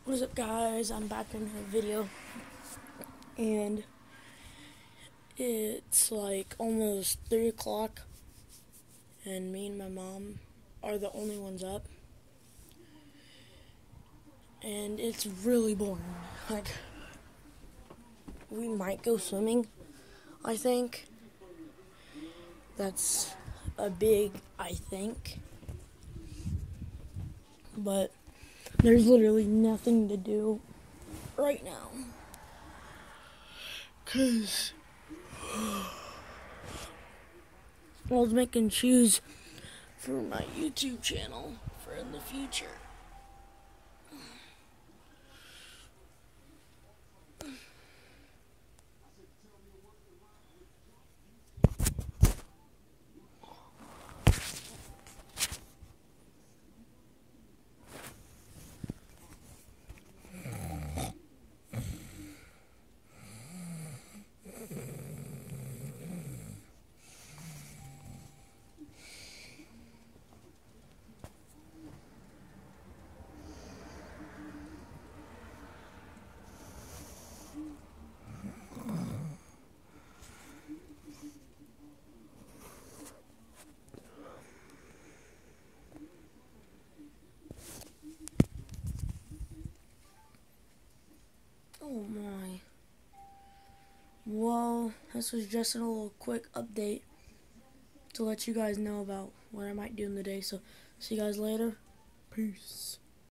What is up, guys? I'm back in a video, and it's like almost 3 o'clock, and me and my mom are the only ones up, and it's really boring. Like, we might go swimming, I think. That's a big I think. But there's literally nothing to do right now. 'Cause I was making shoes for my YouTube channel for in the future. Oh my. Well, this was just a little quick update to let you guys know about what I might do in the day. So, see you guys later. Peace.